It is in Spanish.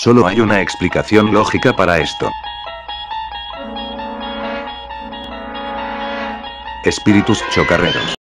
Solo hay una explicación lógica para esto. Espíritus chocarreros.